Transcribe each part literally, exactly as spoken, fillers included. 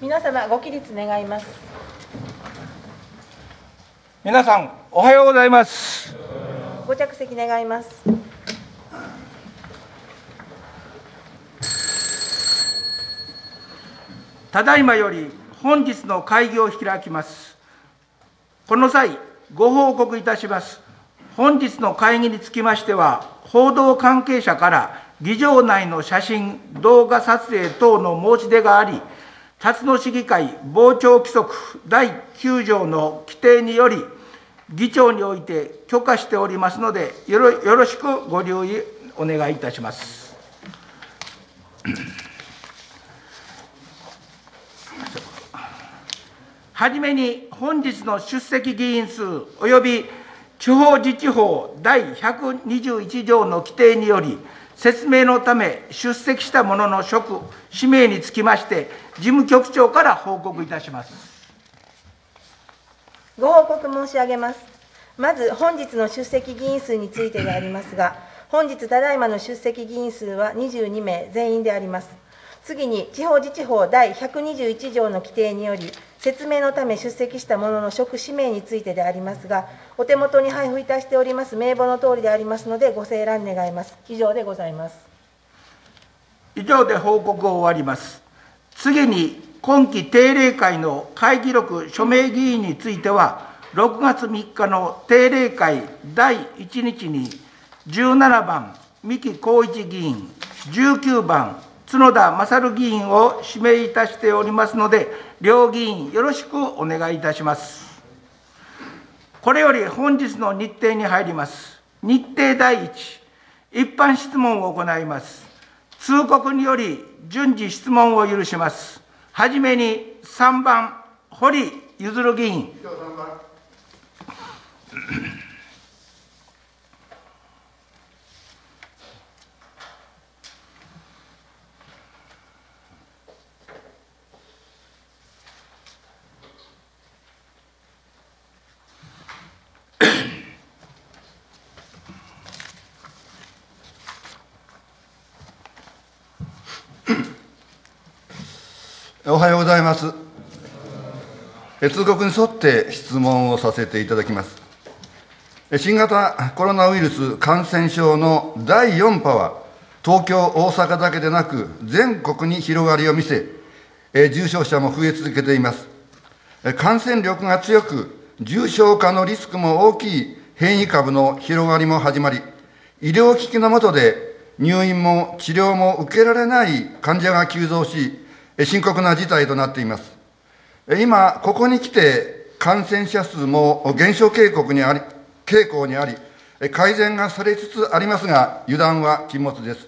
皆様ご起立願います。 皆さんおはようございます。 ご着席願います。 ただいまより本日の会議を開きます。この際ご報告いたします。本日の会議につきましては、報道関係者から議場内の写真、動画撮影等の申し出があり、辰野市議会傍聴規則だいきゅう条の規定により、議長において許可しておりますので、よろ、よろしくご留意お願いいたします。はじめに、本日の出席議員数および地方自治法だいひゃくにじゅういち条の規定により、説明のため出席した者の職、氏名につきまして、事務局長から報告いたします。 ご報告申し上げます。まず、本日の出席議員数についてでありますが、本日ただいまの出席議員数はにじゅうにめい全員であります。次に、地方自治法だいひゃくにじゅういち条の規定により、説明のため出席した者の職、氏名についてでありますが、お手元に配布いたしております名簿の通りでありますので、ご清覧願います。以上でございます。 以上で報告を終わります。次に、今期定例会の会議録署名議員については、ろくがつみっかの定例会だいいちにちにじゅうななばん、三木孝一議員、じゅうきゅうばん、角田勝議員を指名いたしておりますので、両議員よろしくお願いいたします。これより本日の日程に入ります。日程だいいち、一般質問を行います。通告により順次質問を許します。はじめにさんばん、堀譲議員。 おはようございます。通告に沿って質問をさせていただきます。新型コロナウイルス感染症のだいよん波は、東京、大阪だけでなく、全国に広がりを見せ、重症者も増え続けています。感染力が強く、重症化のリスクも大きい変異株の広がりも始まり、医療機器の下で入院も治療も受けられない患者が急増し、深刻な事態となっています。今、ここに来て、感染者数も減少傾向にあり、傾向にあり、改善がされつつありますが、油断は禁物です。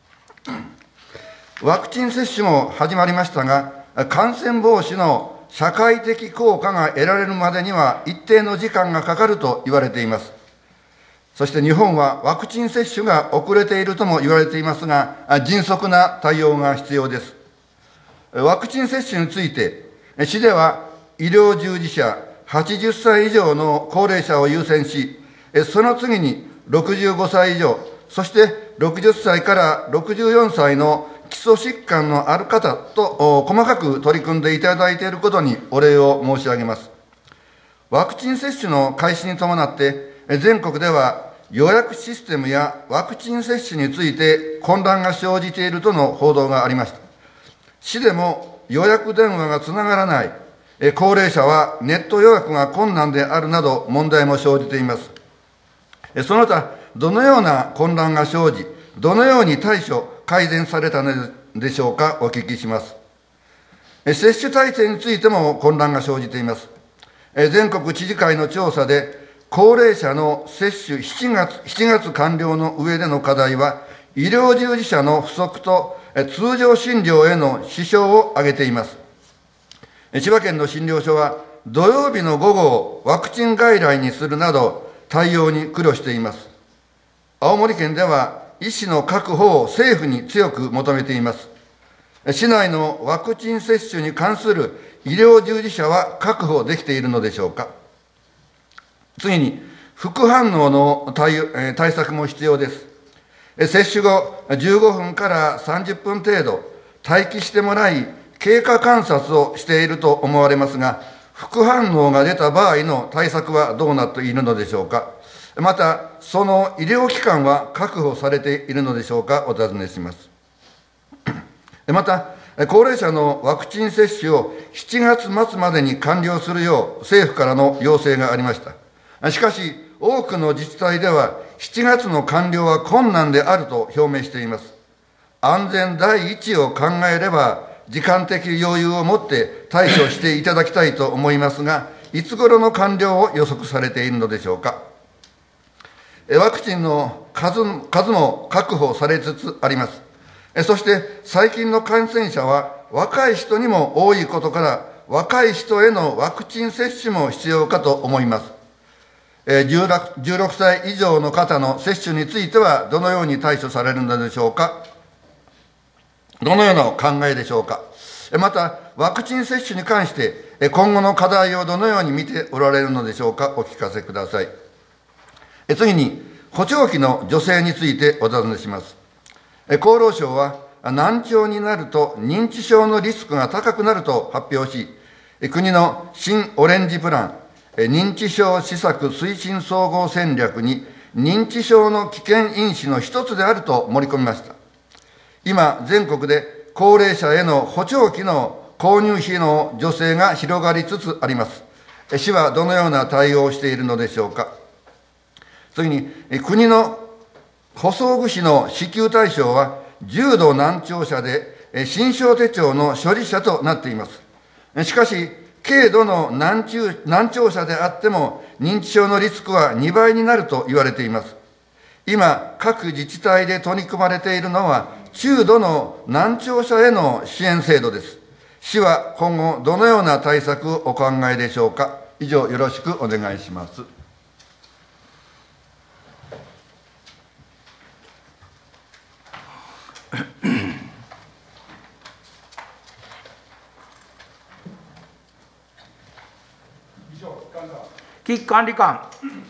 ワクチン接種も始まりましたが、感染防止の社会的効果が得られるまでには、一定の時間がかかると言われています。そして日本はワクチン接種が遅れているとも言われていますが、迅速な対応が必要です。ワクチン接種について、市では医療従事者、はちじゅっさい以上の高齢者を優先し、その次にろくじゅうごさい以上、そしてろくじゅっさいからろくじゅうよんさいの基礎疾患のある方と細かく取り組んでいただいていることにお礼を申し上げます。ワクチン接種の開始に伴って、全国では予約システムやワクチン接種について混乱が生じているとの報道がありました。市でも予約電話がつながらない、高齢者はネット予約が困難であるなど問題も生じています。その他、どのような混乱が生じ、どのように対処、改善されたのでしょうか、お聞きします。接種体制についても混乱が生じています。全国知事会の調査で、高齢者の接種しちがつ、しちがつ完了の上での課題は、医療従事者の不足と通常診療への支障を挙げています。千葉県の診療所は、土曜日の午後をワクチン外来にするなど、対応に苦慮しています。青森県では、医師の確保を政府に強く求めています。市内のワクチン接種に関する医療従事者は確保できているのでしょうか。次に、副反応の 対, 対策も必要です。接種後、じゅうごふんからさんじゅっぷん程度、待機してもらい、 経過観察をしていると思われますが、副反応が出た場合の対策はどうなっているのでしょうか。また、その医療機関は確保されているのでしょうか、お尋ねします。また、高齢者のワクチン接種をしちがつ末までに完了するよう政府からの要請がありました。しかし、多くの自治体ではしちがつの完了は困難であると表明しています。安全第一を考えれば、時間的余裕を持って対処していただきたいと思いますが、いつ頃の完了を予測されているのでしょうか。ワクチンの数、数も確保されつつあります。そして最近の感染者は若い人にも多いことから、若い人へのワクチン接種も必要かと思います。じゅうろくさい以上の方の接種については、どのように対処されるのでしょうか。どのようなお考えでしょうか。また、ワクチン接種に関して、今後の課題をどのように見ておられるのでしょうか、お聞かせください。次に、補聴器の助成についてお尋ねします。厚労省は、難聴になると認知症のリスクが高くなると発表し、国の新オレンジプラン、認知症施策推進総合戦略に、認知症の危険因子の一つであると盛り込みました。今、全国で高齢者への補聴器の購入費の助成が広がりつつあります。市はどのような対応をしているのでしょうか。次に、国の補装具費の支給対象は、重度難聴者で、診症手帳の処理者となっています。しかし、軽度の難聴、難聴者であっても、認知症のリスクはにばいになると言われています。今、各自治体で取り組まれているのは、中度の難聴者への支援制度です。市は今後、どのような対策をお考えでしょうか。以上、よろしくお願いします。 危機管理官。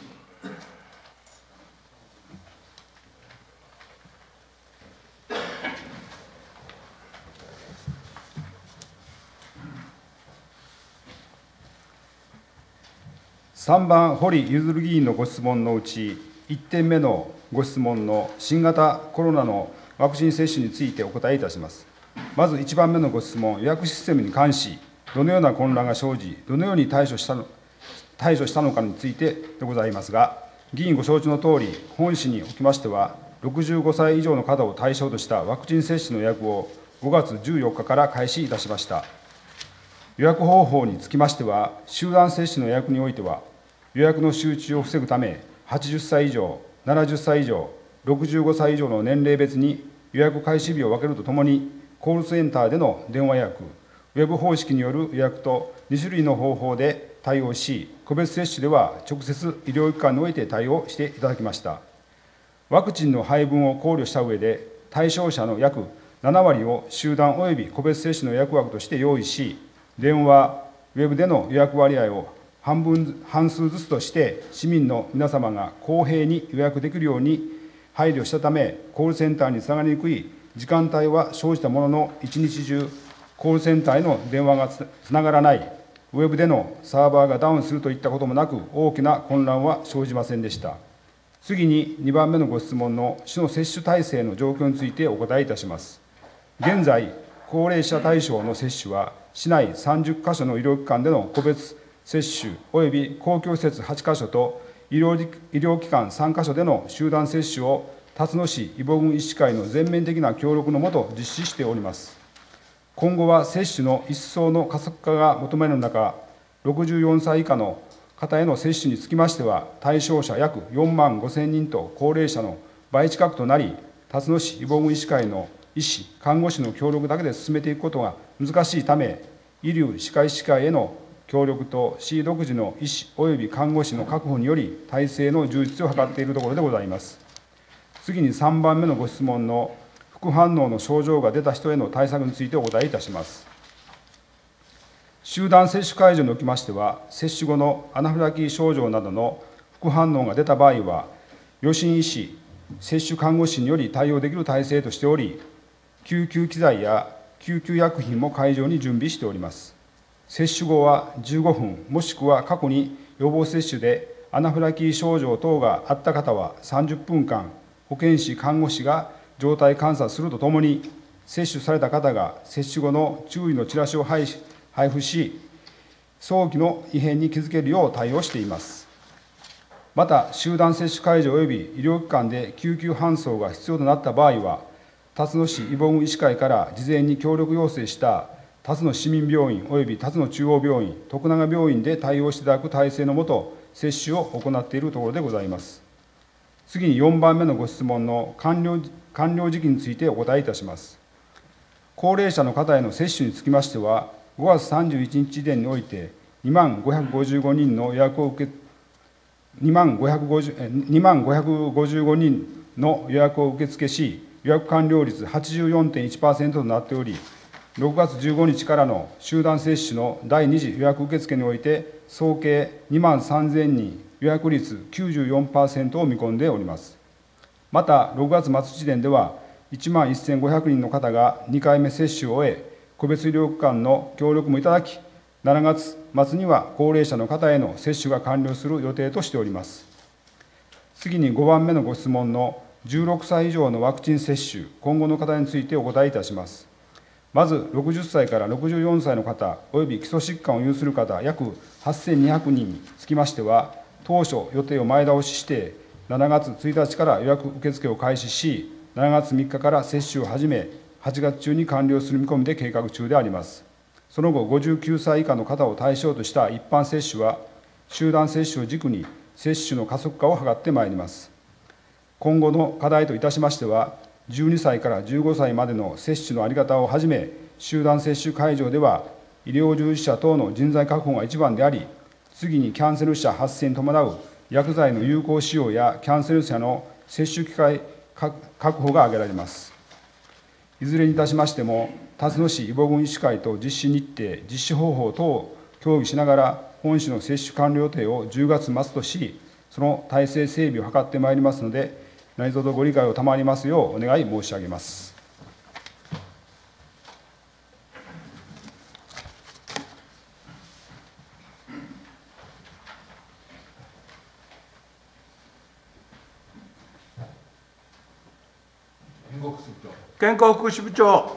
さんばん、堀譲議員のご質問のうち、いってんめのご質問の新型コロナのワクチン接種についてお答えいたします。まずいちばんめのご質問、予約システムに関し、どのような混乱が生じ、どのように対処したの対処したのかについてでございますが、議員ご承知のとおり、本市におきましては、ろくじゅうごさい以上の方を対象としたワクチン接種の予約をごがつじゅうよっかから開始いたしました。予約方法につきましては、集団接種の予約においては、予約の集中を防ぐため、はちじゅっさい以上、ななじゅっさい以上、ろくじゅうごさい以上の年齢別に予約開始日を分けるとともに、コールセンターでの電話予約、ウェブ方式による予約とにしゅるいの方法で対応し、個別接種では直接医療機関において対応していただきました。ワクチンの配分を考慮した上で、対象者の約ななわりを集団および個別接種の予約枠として用意し、電話、ウェブでの予約割合を半分、半数ずつとして、市民の皆様が公平に予約できるように配慮したため、コールセンターにつながりにくい時間帯は生じたものの、一日中、コールセンターへの電話がつながらない、ウェブでのサーバーがダウンするといったこともなく、大きな混乱は生じませんでした。次ににばんめのご質問の市の接種体制の状況についてお答えいたします。現在、高齢者対象の接種は、市内さんじゅっかしょの医療機関での個別接種および公共施設はちかしょと医療、医療機関さんかしょでの集団接種を、辰野市医母郡医師会の全面的な協力のもと実施しております。今後は接種の一層の加速化が求められる中、ろくじゅうよんさい以下の方への接種につきましては、対象者約よんまんごせんにんと高齢者の倍近くとなり、辰野市医母郡医師会の医師、看護師の協力だけで進めていくことが難しいため、医療歯科医師会への協力と市独自の医師および看護師の確保により、体制の充実を図っているところでございます。次にさんばんめのご質問の副反応の症状が出た人への対策についてお答えいたします。集団接種会場におきましては、接種後のアナフィラキシー症状などの副反応が出た場合は、予診医師、接種看護師により対応できる体制としており、救急機材や救急薬品も会場に準備しております。接種後はじゅうごふん、もしくは過去に予防接種でアナフィラキシー症状等があった方はさんじゅっぷんかん、保健師、看護師が状態観察するとともに、接種された方が接種後の注意のチラシを配布し、早期の異変に気づけるよう対応しています。また、集団接種会場及び医療機関で救急搬送が必要となった場合は、辰野市イボグ医師会から事前に協力要請した辰野市民病院及び辰野中央病院、徳永病院で対応していただく体制のもと、接種を行っているところでございます。次によんばんめのご質問の完了、完了時期についてお答えいたします。高齢者の方への接種につきましては、ごがつさんじゅういちにち時点において、にまんごひゃくごじゅうごにんの予約を受け、2万555人の予約を受付し、予約完了率 はちじゅうよんてんいちパーセント となっており、ろくがつじゅうごにちからの集団接種のだいに次予約受付において、総計にまんさんぜんにん、予約率 きゅうじゅうよんパーセント を見込んでおります。また、ろくがつ末時点では、いちまんせんごひゃくにんの方がにかいめ接種を終え、個別医療機関の協力もいただき、しちがつ末には高齢者の方への接種が完了する予定としております。次にごばんめのご質問のじゅうろくさい以上のワクチン接種、今後の課題についてお答えいたします。まず、ろくじゅっさいからろくじゅうよんさいの方、および基礎疾患を有する方、約はっせんにひゃくにんにつきましては、当初予定を前倒しして、しちがつついたちから予約受付を開始し、しちがつみっかから接種を始め、はちがつ中に完了する見込みで計画中であります。その後、ごじゅうきゅうさい以下の方を対象とした一般接種は、集団接種を軸に接種の加速化を図ってまいります。今後の課題といたしましては、じゅうにさいからじゅうごさいまでの接種の在り方をはじめ、集団接種会場では、医療従事者等の人材確保が一番であり、次にキャンセル者発生に伴う薬剤の有効使用やキャンセル者の接種機会確保が挙げられます。いずれにいたしましても、辰野市イボ郡医師会と実施日程、実施方法等を協議しながら、本市の接種完了予定をじゅうがつ末とし、その体制整備を図ってまいりますので、何卒ご理解を賜りますようお願い申し上げます。 健康福祉部長。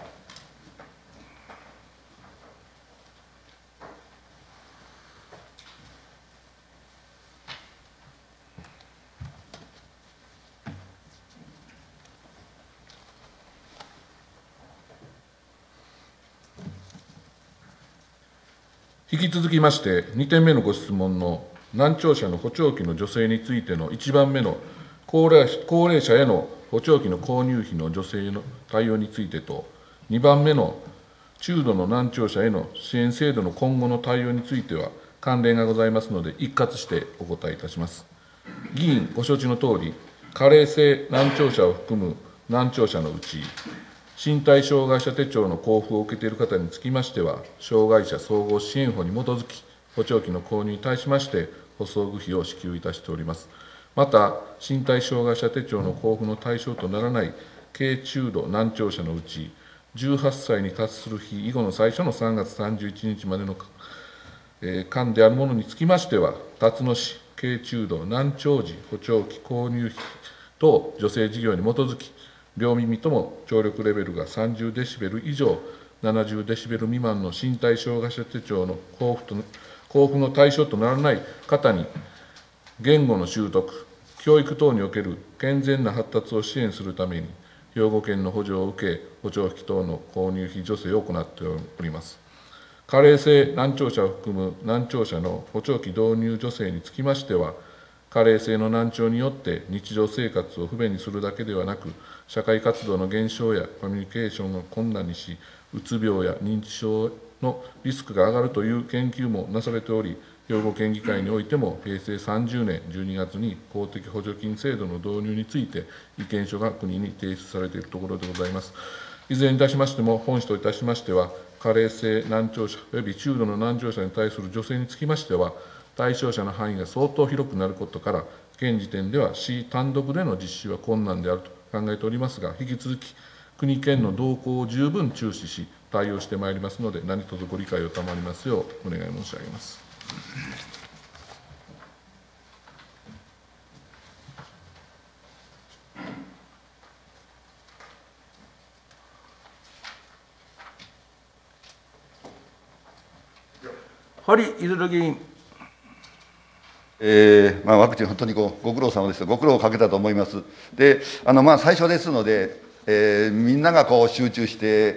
引き続きまして、にてんめのご質問の難聴者の補聴器の助成についてのいちばんめの高齢高齢者への補聴器の購入費の助成の対応についてと、にばんめの中度の難聴者への支援制度の今後の対応については、関連がございますので、一括してお答えいたします。議員ご承知のとおり、加齢性難聴者を含む難聴者のうち、身体障害者手帳の交付を受けている方につきましては、障害者総合支援法に基づき、補聴器の購入に対しまして、補装具費を支給いたしております。また、身体障害者手帳の交付の対象とならない軽中度難聴者のうち、じゅうはっさいに達する日以後の最初のさんがつさんじゅういちにちまでの、えー、間であるものにつきましては、辰野市軽中度難聴時補聴器購入費等助成事業に基づき、両耳とも聴力レベルがさんじゅうデシベル以上、ななじゅうデシベル未満の身体障害者手帳の交付と交付の対象とならない方に、言語の習得、教育等における健全な発達を支援するために、兵庫県の補助を受け、補聴器等の購入費助成を行っております。加齢性難聴者を含む難聴者の補聴器導入助成につきましては、加齢性の難聴によって日常生活を不便にするだけではなく、社会活動の減少やコミュニケーションを困難にし、うつ病や認知症のリスクが上がるという研究もなされており、兵庫県議会においても、へいせいさんじゅうねんじゅうにがつに公的補助金制度の導入について、意見書が国に提出されているところでございます。いずれにいたしましても、本市といたしましては、加齢性難聴者および中度の難聴者に対する助成につきましては、対象者の範囲が相当広くなることから、現時点では市単独での実施は困難であると考えておりますが、引き続き国県の動向を十分注視し、対応してまいりますので、何卒ご理解を賜りますようお願い申し上げます。 堀いずる議員。 えーまあ、ワクチン、本当にごご苦労様です、ご苦労をかけたと思います。で、あのまあ最初ですので、えー、みんながこう集中して、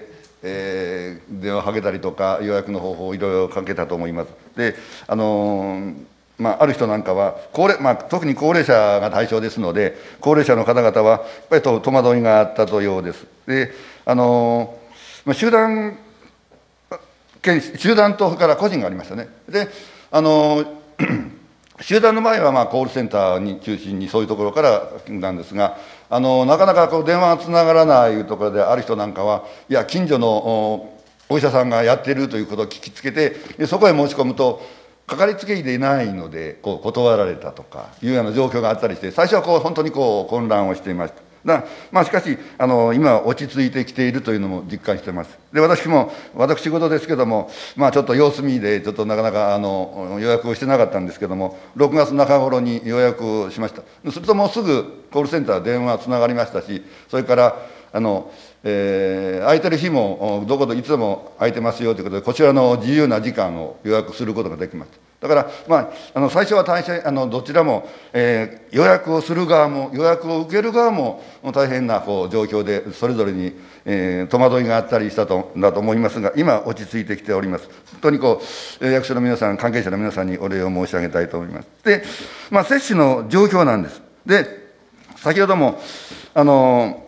えー、電話をかけたりとか、予約の方法をいろいろかけたと思います。で、あのーまあ、ある人なんかは高齢、まあ、特に高齢者が対象ですので、高齢者の方々はやっぱりと戸惑いがあったとようです。で、あのーまあ、集団集団とそれから個人がありましたね。で、あの集団の場合は、まあ、コールセンターに中心にそういうところからなんですが、あのなかなかこう電話がつながらないところである人なんかは、いや、近所のおお医者さんがやっているということを聞きつけて、そこへ申し込むと、かかりつけ医でいないので、こう断られたとかいうような状況があったりして、最初はこう本当にこう混乱をしていました。だまあ、しかしあの、今、落ち着いてきているというのも実感しています。で、私も、私事ですけども、まあ、ちょっと様子見で、ちょっとなかなかあの予約をしてなかったんですけども、ろくがつなか頃に予約をしました。するともうすぐコールセンター、電話つながりましたし、それからあの、えー、空いてる日も、どこでいつでも空いてますよということで、こちらの自由な時間を予約することができました。だから、まあ、あの最初は大変あのどちらも、えー、予約をする側も、予約を受ける側も大変なこう状況で、それぞれに、えー、戸惑いがあったりしたとだと思いますが、今、落ち着いてきております。本当にこう、役所の皆さん、関係者の皆さんにお礼を申し上げたいと思います。で、まあ、接種の状況なんです。で、先ほども、あの、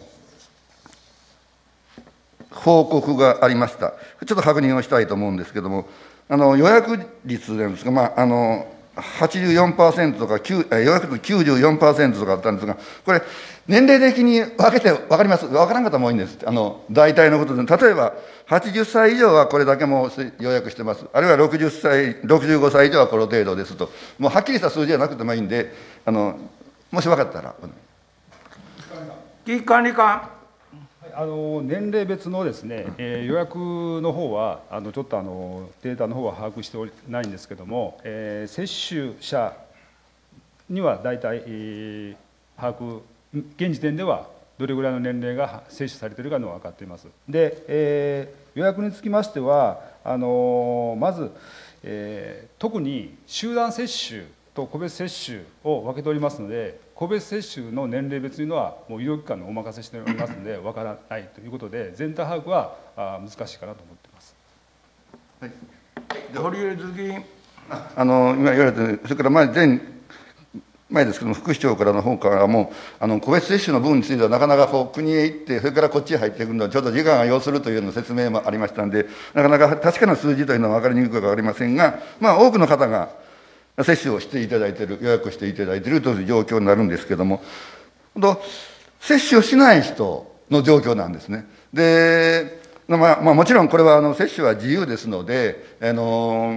報告がありました。ちょっと確認をしたいと思うんですけれども、あの予約率なんですが、まあ、あの はちじゅうよんパーセント とか、予約率 きゅうじゅうよんパーセント とかあったんですが、これ、年齢的に分けて分かります、分からん方も多いんです、あの大体のことで、例えばはちじゅっさい以上はこれだけもう予約してます、あるいはろくじゅっさい、ろくじゅうごさい以上はこの程度ですと、もうはっきりした数字じゃなくてもいいんで、あのもし分かったら。 危機管理官。 あの年齢別のですね、えー、予約の方はあのちょっとあのデータの方は把握しておりないんですけども、えー、接種者には大体、えー、把握、現時点ではどれぐらいの年齢が接種されているかのが分かっています。で、えー、予約につきましては、あのまず、えー、特に集団接種と個別接種を分けておりますので、個別接種の年齢別というのは、もう医療機関にお任せしておりますので、分からないということで、全体把握はあ難しいかなと思っています。 はい、 堀江議員。 あの今言われて、それから前前前ですけども、副市長からの方からも、あの個別接種の部分については、なかなかこう国へ行って、それからこっちへ入っていくのは、ちょっと時間が要するというような説明もありましたので、なかなか確かな数字というのは分かりにくいか分かりませんが、まあ、多くの方が接種をしていただいている、予約していただいているという状況になるんですけれども、接種をしない人の状況なんですね。で、まあまあ、もちろんこれはあの接種は自由ですので、あの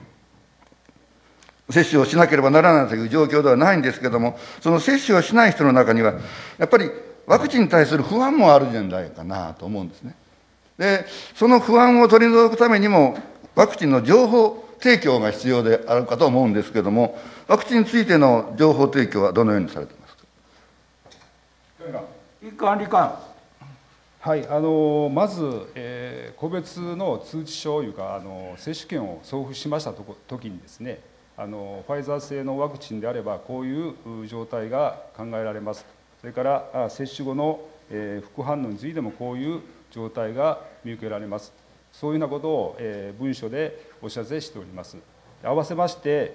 接種をしなければならないという状況ではないんですけれども、その接種をしない人の中には、やっぱりワクチンに対する不安もあるんじゃないかなと思うんですね。で、その不安を取り除くためにも、ワクチンの情報提供が必要であるかと思うんですけれども、ワクチンについての情報提供はどのようにされていますか。 危機管理官。 はい、あのまず、えー、個別の通知書いうか、あの接種券を送付しましたときにですね、あのファイザー製のワクチンであれば、こういう状態が考えられます、それから接種後の、えー、副反応についてもこういう状態が見受けられます、そういうようなことを、えー、文書でお知らせしております。合わせまして、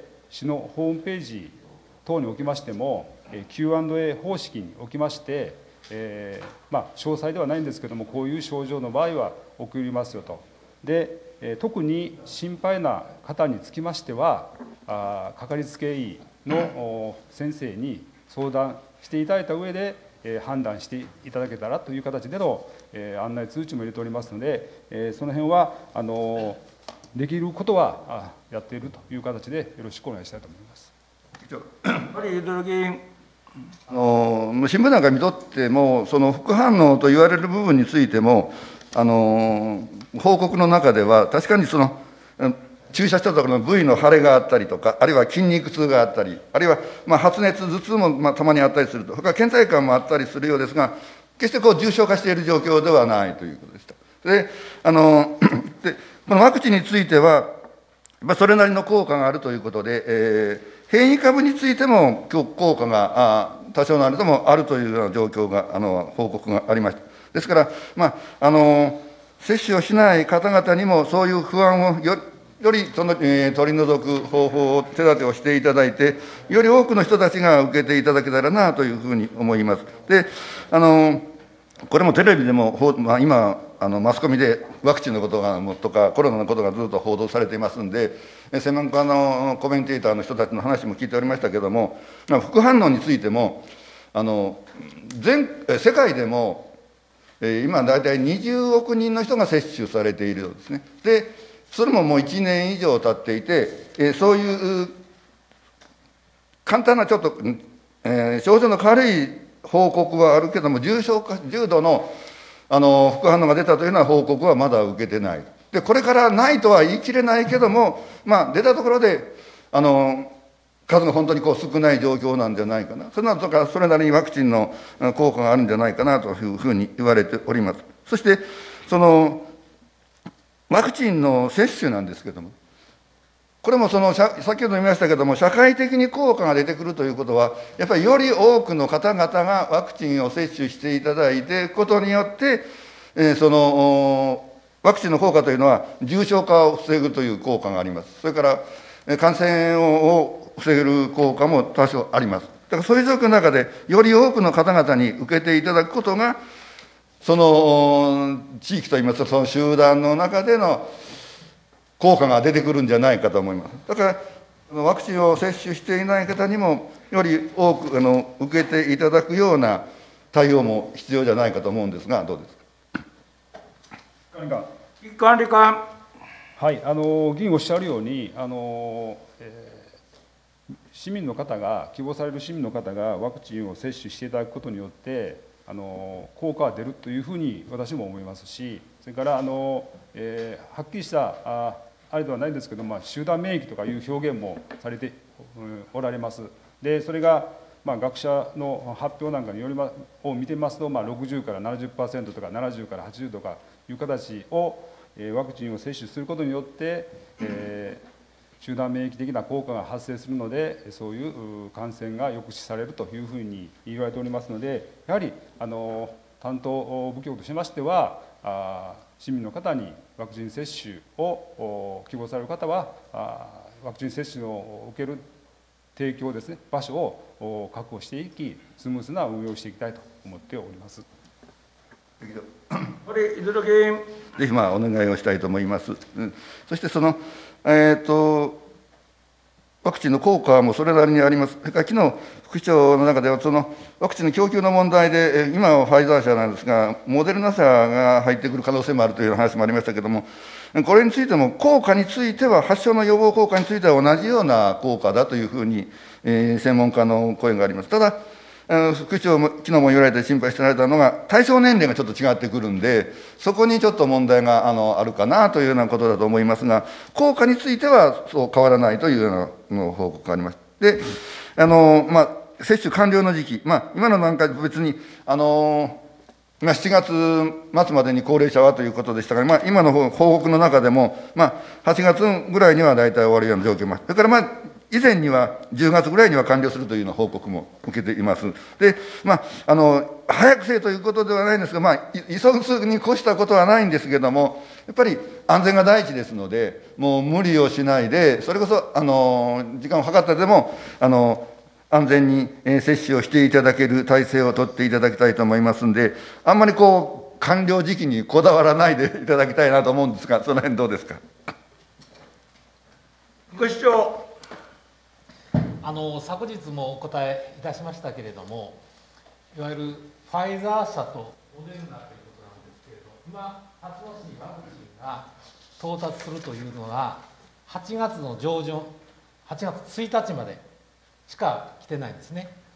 市のホームページ等におきましても、キューアンドエー 方式におきまして、えーまあ、詳細ではないんですけれども、こういう症状の場合は送りますよと。で、えー、特に心配な方につきましては、あかかりつけ医の先生に相談していただいた上で、えー、判断していただけたらという形での、えー、案内通知も入れておりますので、えー、その辺はあのできることはやっているという形でよろしくお願いしたいと思います。 堀井議員。 あの新聞なんか見とっても、その副反応と言われる部分についても、あの報告の中では、確かにその注射したところの部位の腫れがあったりとか、あるいは筋肉痛があったり、あるいはまあ発熱、頭痛もまあたまにあったりすると、ほか倦怠感もあったりするようですが、決してこう重症化している状況ではないということでした。で、あのでこのワクチンについては、まあ、それなりの効果があるということで、えー、変異株についても効果があ多少なりともあるというような状況が、あの報告がありました。ですから、まあ、あの接種をしない方々にも、そういう不安をよよりその、えー、取り除く方法を、手立てをしていただいて、より多くの人たちが受けていただけたらなというふうに思います。で、あのこれもテレビでも、まあ、今、あのマスコミでワクチンのことがとか、コロナのことがずっと報道されていますんで、専門家のコメンテーターの人たちの話も聞いておりましたけれども、副反応についても、あの全世界でも、今、大体にじゅうおくにんの人が接種されているようですね。で、それももういちねん以上経っていて、そういう簡単なちょっと、えー、症状の軽い報告はあるけども、重症化、重度のあの副反応が出たというような報告はまだ受けてない。で、これからないとは言い切れないけども、まあ、出たところで、あの数が本当にこう少ない状況なんじゃないかな。それなとか、それなりにワクチンの効果があるんじゃないかなというふうに言われております。そして、その、ワクチンの接種なんですけれども、これもその、先ほど言いましたけれども、社会的に効果が出てくるということは、やっぱりより多くの方々がワクチンを接種していただいていくことによって、えー、そのワクチンの効果というのは、重症化を防ぐという効果があります。それから、感染を防げる効果も多少あります。だからそういう状況の中で、より多くの方々に受けていただくことが、その地域といいますか、その集団の中での効果が出てくるんじゃないかと思います。だから、ワクチンを接種していない方にも、より多くあの受けていただくような対応も必要じゃないかと思うんですが、どうですか。 危機管理官。 はい、あの議員おっしゃるように、あの、えー、市民の方が、希望される市民の方がワクチンを接種していただくことによって、あの効果が出るというふうに私も思いますし、それからあの、えー、はっきりしたああれではないんですけど、まあ、集団免疫とかいう表現もされておられます。で、それが、まあ、学者の発表なんかによりまを見てますと、まあ、ろくじゅうから ななじゅっパーセント とかななじゅうからはちじゅうとかいう形を、えー、ワクチンを接種することによって、えー、集団免疫的な効果が発生するので、そういう感染が抑止されるというふうに言われておりますので、やはりあの担当部局としましては、あ市民の方にワクチン接種を希望される方は、あワクチン接種を受ける提供ですね、場所を確保していき、スムーズな運用をしていきたいと思っております。 これ、いずれ議員。 ぜひまあお願いをしたいと思います。うん、そしてその、えーと、ワクチンの効果もそれなりにあります。それから昨日副市長の中では、そのワクチンの供給の問題で、今はファイザー社なんですが、モデルナ社が入ってくる可能性もあるという話もありましたけれども、これについても、効果については、発症の予防効果については同じような効果だというふうに、えー、専門家の声があります。ただ、副市長も昨日も言われて心配しておられたのが、対象年齢がちょっと違ってくるんで、そこにちょっと問題が あのあるかなというようなことだと思いますが、効果についてはそう変わらないというような報告があります。で、あのまあ、接種完了の時期、まあ、今の段階で別に、あのしちがつ末までに高齢者はということでしたが、まあ、今の報告の中でも、まあ、はちがつぐらいには大体終わるような状況もある。それから、まあ、以前にはじゅうがつぐらいには完了するというような報告も受けています。で、まあ、あの、早くせえということではないんですが、まあ、急ぐに越したことはないんですけれども、やっぱり安全が第一ですので、もう無理をしないで、それこそ、あの、時間を計ってでも、あの、安全に接種をしていただける体制を取っていただきたいと思いますんで、あんまりこう、完了時期にこだわらないでいただきたいなと思うんですが、その辺どうですか。 副市長。 あの昨日もお答えいたしましたけれども、いわゆるファイザー社とモデルナということなんですけれど、今、八戸市にワクチンが到達するというのは、はちがつの上旬、はちがつついたちまでしか来てないんですね。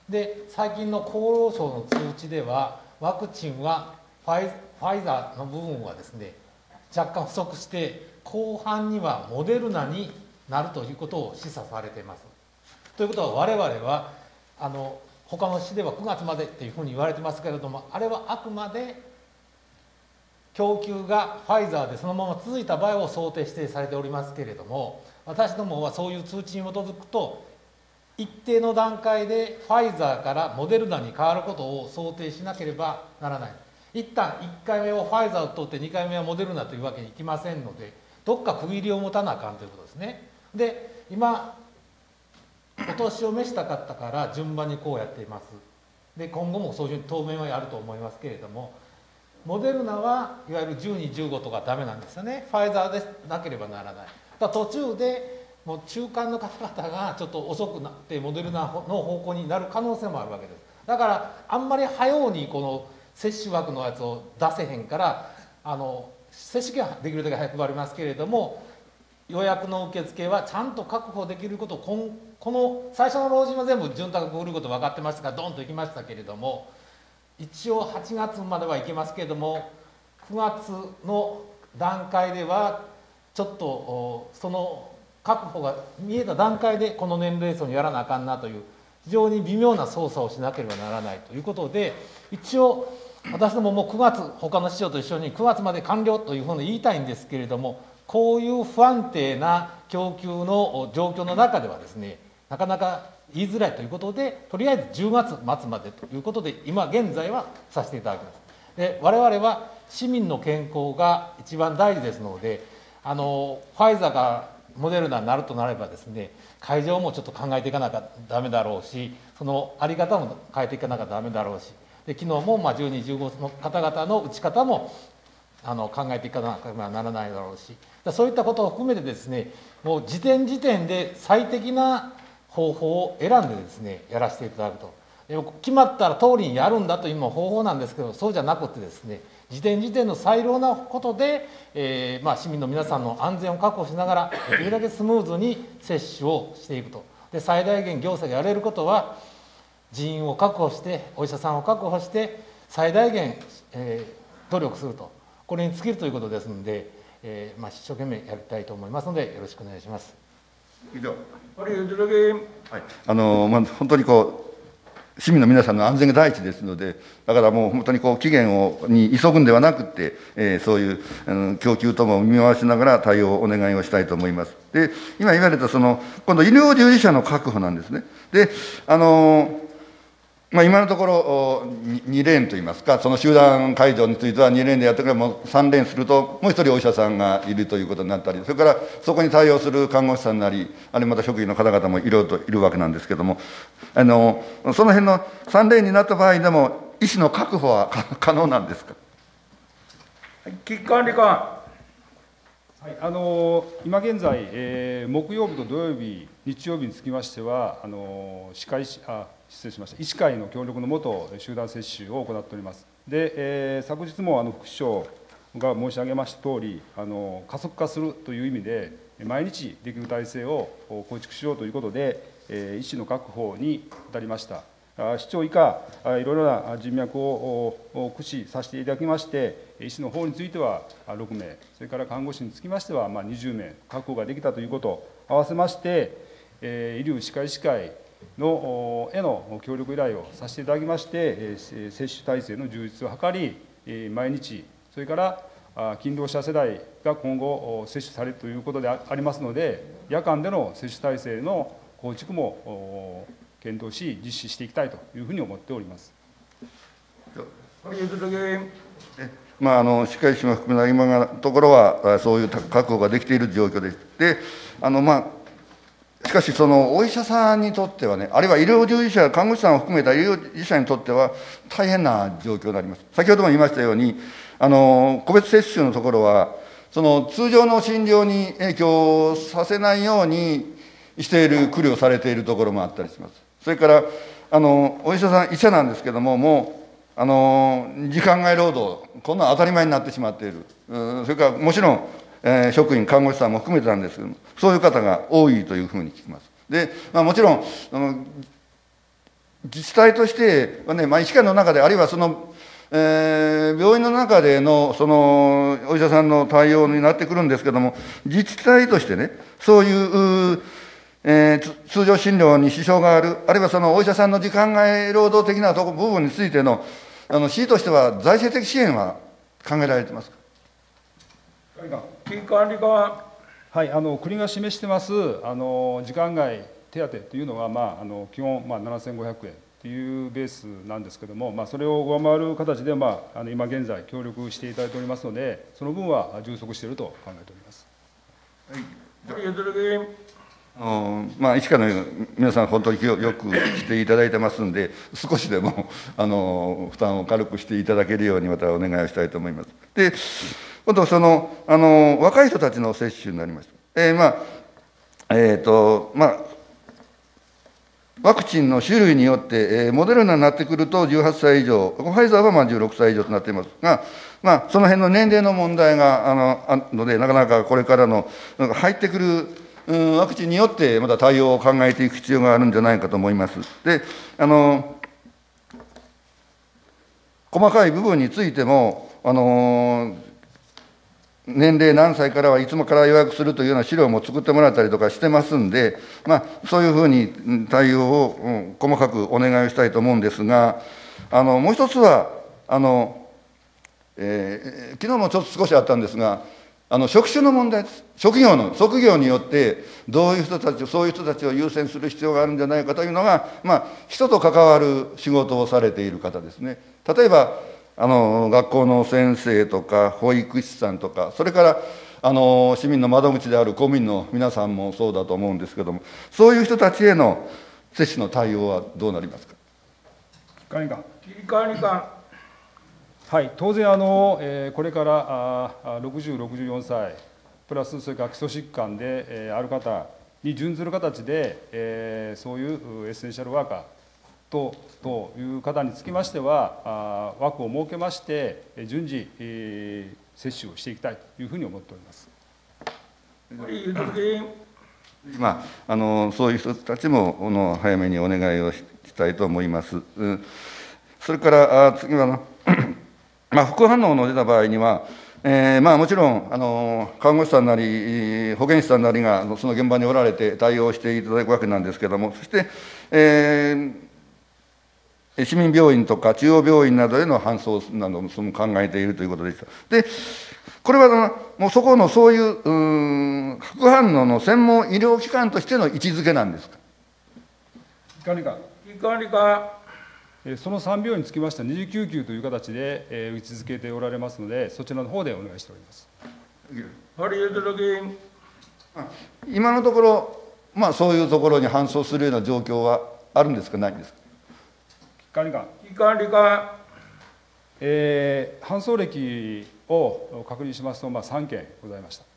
で最近の厚労省の通知では、ワクチンはファイ、ファイザーの部分はですね、若干不足して、後半にはモデルナになるということを示唆されています。ということは、我々はあの他の市ではくがつまでっていうふうに言われてますけれども、あれはあくまで供給がファイザーでそのまま続いた場合を想定指定されておりますけれども、私どもはそういう通知に基づくと、一定の段階でファイザーからモデルナに変わることを想定しなければならない。一旦いっかいめをファイザーを取ってにかいめはモデルナというわけにいきませんので、どっか区切りを持たなあかんということですね。で、今お年を召した方から順番にこうやっています。で、今後もそういうふうに当面はやると思いますけれども、モデルナはいわゆるじゅうに、じゅうごとかダメなんですよね。ファイザーでなければならない。だ途中でもう中間の方々がちょっと遅くなってモデルナの方向になる可能性もあるわけです。だからあんまり早うにこの接種枠のやつを出せへんから、あの接種券はできるだけ早く配りますけれども、予約の受付はちゃんと確保できることを、こんこの最初の老人は全部潤沢く売ること分かってましたからドンと行きましたけれども、一応はちがつまでは行けますけれども、くがつの段階ではちょっとその確保が見えた段階でこの年齢層にやらなあかんなという非常に微妙な操作をしなければならないということで、一応私どももくがつ、他の市長と一緒にくがつまで完了というふうに言いたいんですけれども、こういう不安定な供給の状況の中ではですね、なかなか言いづらいということで、とりあえずじゅうがつまつまでということで、今現在はさせていただきます。で、我々は市民の健康が一番大事ですので、あのファイザーがモデルナになるとなればですね、会場もちょっと考えていかなきゃダメだろうし、その在り方も変えていかなきゃダメだろうし、で昨日もまあじゅうに、じゅうごの方々の打ち方もあの考えていかなければならないだろうし、そういったことを含めてですね、もう時点時点で最適な方法を選んでですね、やらせていただくと。決まったら通りにやるんだという方法なんですけど、そうじゃなくてですね、時点時点の最良なことで、えーまあ、市民の皆さんの安全を確保しながら、できるだけスムーズに接種をしていくと。で、最大限行政がやれることは、人員を確保して、お医者さんを確保して、最大限、えー、努力すると、これに尽きるということですので、えーまあ、一生懸命やりたいと思いますので、よろしくお願いします。 以上。 はい、 あのまあ、本当にこう市民の皆さんの安全が第一ですので、だからもう本当にこう期限をに急ぐんではなくて、えー、そういう、うん、供給とも見回しながら対応をお願いをしたいと思います。で、今言われたその、今度医療従事者の確保なんですね。で、あのまあ、今のところにレーンといいますか、その集団会場についてはにレーンでやってくれば、もうさんレーンすると、もう一人お医者さんがいるということになったり、それからそこに対応する看護師さんなり、あるいはまた職員の方々もいろいろといるわけなんですけれども、あのその辺のさんレーンになった場合でも、医師の確保は可能なんですか。 危機管理官。 はい、あの今現在、えー、木曜日と土曜日、日曜日につきましては、あの歯科医師あ失礼しました、医師会の協力のもと、集団接種を行っております。で、えー、昨日もあの副市長が申し上げましたとおり、あの加速化するという意味で、毎日できる体制を構築しようということで、えー、医師の確保に至りました。市長以下、いろいろな人脈を駆使させていただきまして、医師の方についてはろくめい、それから看護師につきましてはにじゅうめい確保ができたということ、合わせまして、医療歯科医師会のへの協力依頼をさせていただきまして、接種体制の充実を図り、毎日、それから勤労者世代が今後、接種されるということでありますので、夜間での接種体制の構築も検討し、実施していきたいというふうに思っております。 まあ、あの歯科医師も含めた今のところは、そういう確保ができている状況です。で、あのまあ、しかし、そのお医者さんにとってはね、あるいは医療従事者、看護師さんを含めた医療従事者にとっては、大変な状況になります。先ほども言いましたように、あの個別接種のところは、その通常の診療に影響させないようにしている、苦慮されているところもあったりします。それから、あのお医者さん、医者なんですけども、もう、あの時間外労働、こんな当たり前になってしまっている、それからもちろん、えー、職員、看護師さんも含めてなんですけども、そういう方が多いというふうに聞きます。で、まあ、もちろん、あの自治体としてはね、まあ、医師会の中で、あるいはその、えー、病院の中でのそのお医者さんの対応になってくるんですけれども、自治体としてね、そういう、えー、通常診療に支障がある、あるいはそのお医者さんの時間外労働的なとこ部分についての、あの市としては財政的支援は考えられてますか。 危機管理課。 はい、あの国が示してますあの時間外手当というのは、まあ、あの基本、まあ、ななせんごひゃくえんというベースなんですけれども、まあ、それを上回る形で、まあ、あの今現在、協力していただいておりますので、その分は充足していると考えております。 はい、譲る議員。 あのまあ、医師会の皆さん、本当によくしていただいてますんで、少しでもあの負担を軽くしていただけるように、またお願いをしたいと思います。で、今度そのあの、若い人たちの接種になりました。えーまあえーとまあ、ワクチンの種類によって、えー、モデルナになってくるとじゅうはっさい以上、ファイザーはまあじゅうろくさい以上となっていますが、まあ、その辺の年齢の問題があのあるので、なかなかこれからのなんか入ってくるうん、ワクチンによってまた対応を考えていく必要があるんじゃないかと思います。で、あの細かい部分についても、あの年齢何歳からはいつもから予約するというような資料も作ってもらったりとかしてますんで、まあ、そういうふうに対応を、うん、細かくお願いをしたいと思うんですが、あのもう一つは、あのえー、昨日もちょっと少しあったんですが、あの職種の問題です。職業の、職業によって、どういう人たちを、そういう人たちを優先する必要があるんじゃないかというのが、まあ、人と関わる仕事をされている方ですね。例えば、あの学校の先生とか、保育士さんとか、それからあの市民の窓口である公民の皆さんもそうだと思うんですけれども、そういう人たちへの接種の対応はどうなりますか。 管理官。管理官。 はい、当然あの、えー、これからあろくじゅう、ろくじゅうよんさい、プラスそれから基礎疾患で、えー、ある方に準ずる形で、えー、そういうエッセンシャルワーカーとという方につきましては、あ枠を設けまして、順次、えー、接種をしていきたいというふうに思っております。 まあ、あのそういう人たちもあの早めにお願いをしたいと思います。うん、それからあ次はのまあ、副反応の出た場合には、えーまあ、もちろんあの看護師さんなり保健師さんなりがその現場におられて対応していただくわけなんですけれども、そして、えー、市民病院とか中央病院などへの搬送などもその考えているということでした。でこれはもうそこのそういう、うーん副反応の専門医療機関としての位置づけなんですか。 管理官。 管理官。 そのさん病につきましては、二次救急という形で、えー、位置づけておられますので、そちらの方でお願いしております。 堀譲議員。 今のところ、まあ、そういうところに搬送するような状況はあるんですか、ないんですか。 管理官。 管理官。 えー、搬送歴を確認しますと、まあ、さんけんございました。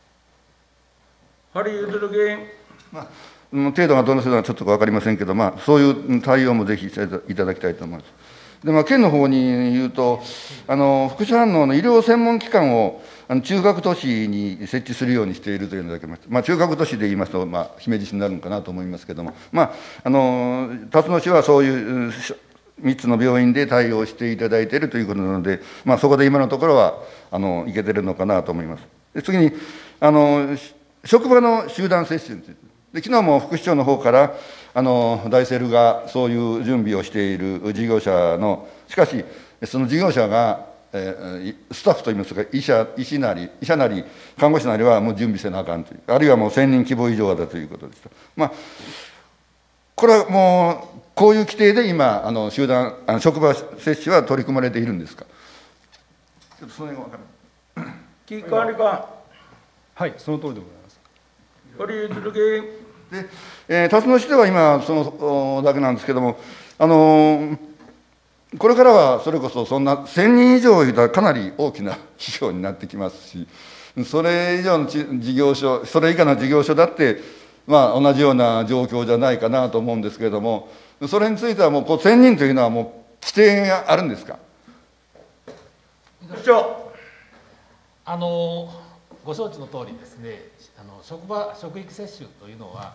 堀譲議員。 まあ程度がどの程度かちょっと分かりませんけど、まあ、そういう対応もぜひしていただきたいと思います。で、まあ、県の方に言うと、あの副反応の医療専門機関をあの中核都市に設置するようにしているというのだけまして、まあ、中核都市で言いますと、まあ、姫路市になるのかなと思いますけれども、まあ、あの辰野市はそういうみっつの病院で対応していただいているということなので、まあ、そこで今のところはあのいけてるのかなと思います。で次にあの職場の集団接種について。で昨日も副市長の方からあのダイセルがそういう準備をしている事業者の、しかしその事業者が、えー、スタッフといいますか、医者医師なり医者なり看護師なりはもう準備せなあかんという、あるいはもうせんにん規模以上だということでした。まあこれはもうこういう規定で今あの集団あの職場接種は取り組まれているんですか。ちょっとその辺が分からない。 危機管理官。 はい、その通りでございます。 堀譲議員。 で、えー、辰野市では今そのだけなんですけども、あのー、これからはそれこそそんなせんにん以上いたらかなり大きな企業になってきますし、それ以上の事業所、それ以下の事業所だって、まあ、同じような状況じゃないかなと思うんですけれども、それについてはもうこうせんにんというのはもう規定があるんですか。 市長。 あのご承知の通りですね、あの職場職域接種というのは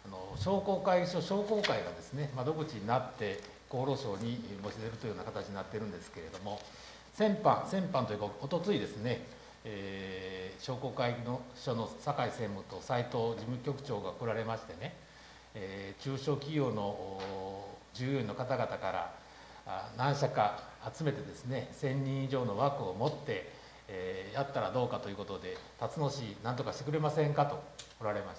あの商工会議所商工会がですね、窓口になって厚労省に申し出るというような形になっているんですけれども、先般、先般というか、おとついですね、えー、商工会議所の酒井専務と斉藤事務局長が来られましてね、えー、中小企業の従業員の方々から何社か集めてですね、せんにん以上の枠を持って、えー、やったらどうかということで、辰野市、なんとかしてくれませんかとおられました。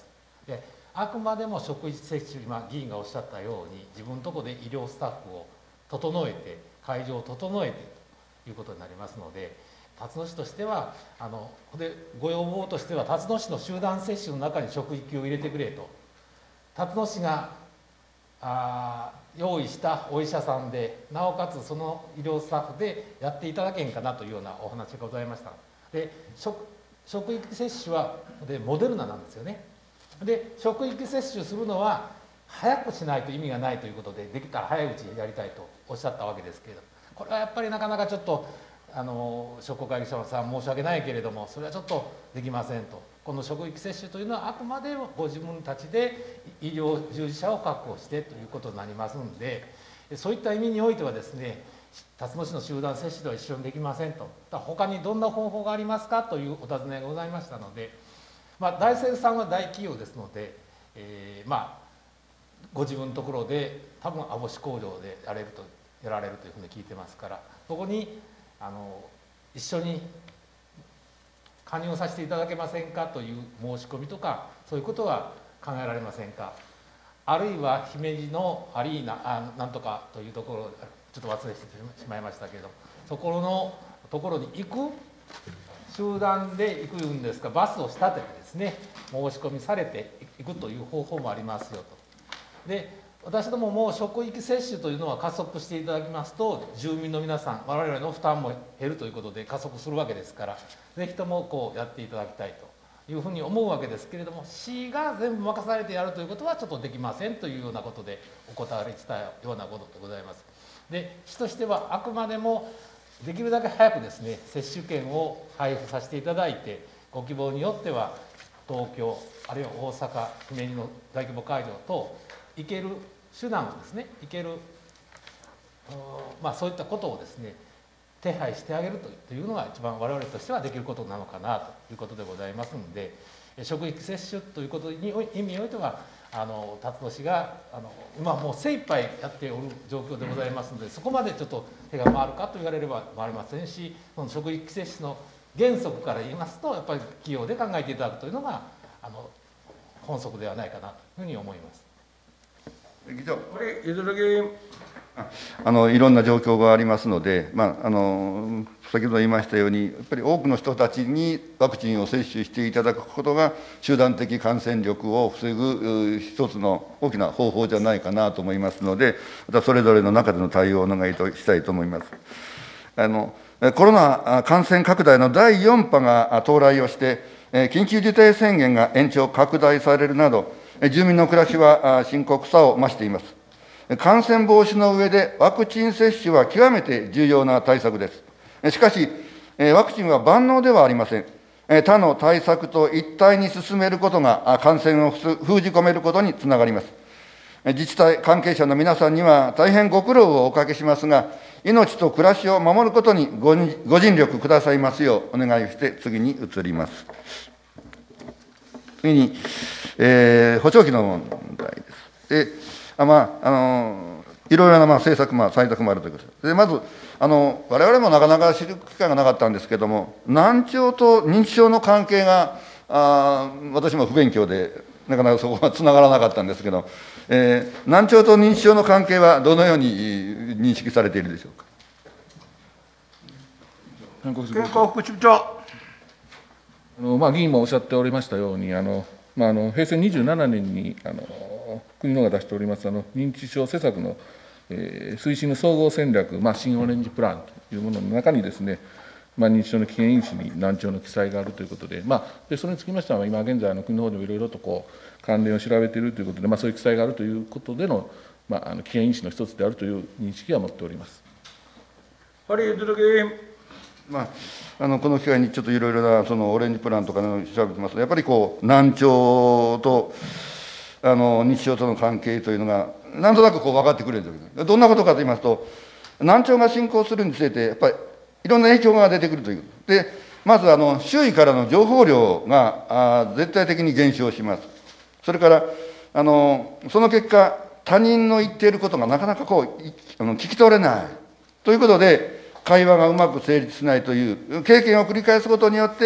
で、あくまでも職域接種、今、議員がおっしゃったように、自分のところで医療スタッフを整えて、会場を整えてということになりますので、辰野市としては、あのでご要望としては、辰野市の集団接種の中に職域を入れてくれと、辰野市があ用意したお医者さんで、なおかつその医療スタッフでやっていただけんかなというようなお話がございました。で、職職域接種はでモデルナなんですよね。で、職域接種するのは早くしないと意味がないということで、できたら早いうちにやりたいとおっしゃったわけですけれど、これはやっぱりなかなかちょっとあの商工会議所さん申し訳ないけれども、それはちょっとできませんと。この職域接種というのはあくまでもご自分たちで医療従事者を確保してということになりますので、そういった意味においてはですね、辰野市の集団接種では一緒にできませんと。他にどんな方法がありますかというお尋ねがございましたので、まあ、大生さんは大企業ですので、えー、まあご自分のところで多分網干工場でやれるとやられるというふうに聞いてますから、そこにあの一緒に加入させていただけませんかという申し込みとか、そういうことは考えられませんか。あるいは姫路のアリーナあなんとかというところ、ちょっと忘れてしまいましたけど、そこのところに行く集団で行くんですが、バスを仕立ててですね、申し込みされていくという方法もありますよと。で、私どもも職域接種というのは加速していただきますと、住民の皆さん、我々の負担も減るということで加速するわけですから、ぜひともこうやっていただきたいというふうに思うわけですけれども、市が全部任されてやるということはちょっとできませんというようなことでお答えしたようなことでございます。で、市としてはあくまでもできるだけ早くですね、接種券を配布させていただいて、ご希望によっては東京、あるいは大阪、姫路の大規模会場等、行ける手段をですね、行ける、まあ、そういったことをですね、手配してあげるというのが一番我々としてはできることなのかなということでございますので、職域接種ということに意味においては、あの辰野市があの今もう精一杯やっておる状況でございますので、そこまでちょっと手が回るかと言われれば回りませんし、その職域接種の原則から言いますと、やっぱり企業で考えていただくというのがあの本則ではないかなというふうに思います。 議長、 これ譲る議員。 あのいろんな状況がありますので、まあ、あの先ほど言いましたように、やっぱり多くの人たちにワクチンを接種していただくことが、集団的感染力を防ぐ一つの大きな方法じゃないかなと思いますので、またそれぞれの中での対応をお願いしたいと思います。あのコロナ感染拡大のだいよん波が到来をして、緊急事態宣言が延長、拡大されるなど、住民の暮らしは深刻さを増しています。感染防止の上で、ワクチン接種は極めて重要な対策です。しかし、ワクチンは万能ではありません。他の対策と一体に進めることが、感染を封じ込めることにつながります。自治体関係者の皆さんには、大変ご苦労をおかけしますが、命と暮らしを守ることにごご尽力くださいますようお願いをして、次に移ります。次に、えー、補聴器の問題です。であまああのいろいろなまあ政策、まあ、採択もあるということです。でまず、あの我々もなかなか知る機会がなかったんですけれども、難聴と認知症の関係が、あ私も不勉強で、なかなかそこはつながらなかったんですけど、えー、難聴と認知症の関係はどのように認識されているでしょうか。 健康副支部長。 あのまあ、議員もおっしゃっておりましたように、あのまあ、あの平成にじゅうななねんにあの国のが出しておりますあの認知症施策の、えー、推進の総合戦略、まあ、新オレンジプランというものの中にですね、まあ、認知症の危険因子に難聴の記載があるということで、まあ、でそれにつきましては、今現在の国の方でもいろいろとこう関連を調べているということで、まあ、そういう記載があるということでの、まあ、あの危険因子の一つであるという認識は持っております。 堀譲議員。 まあ、あのこの機会にちょっといろいろなそのオレンジプランとかの調べてますと、やっぱりこう難聴とあの認知症との関係というのが、なんとなくこう分かってくるんですけど、どんなことかと言いますと、難聴が進行するにつれて、やっぱりいろんな影響が出てくるという。で、まずあの周囲からの情報量があ絶対的に減少します。それからあのその結果、他人の言っていることがなかなかこうあの聞き取れないということで、会話がうまく成立しないという経験を繰り返すことによって、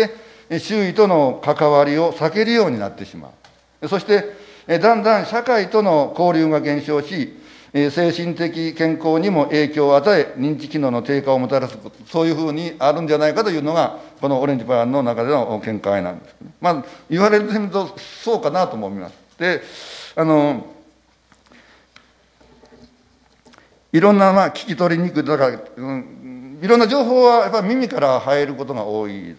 周囲との関わりを避けるようになってしまう。そして、だんだん社会との交流が減少し、精神的健康にも影響を与え、認知機能の低下をもたらす、そういうふうにあるんじゃないかというのが、このオレンジパンの中での見解なんですね。まあ、言われてみると、そうかなと思います。で、あの、いろんな、まあ、聞き取りにくい、だから、うん、いろんな情報はやっぱり耳から入ることが多いです。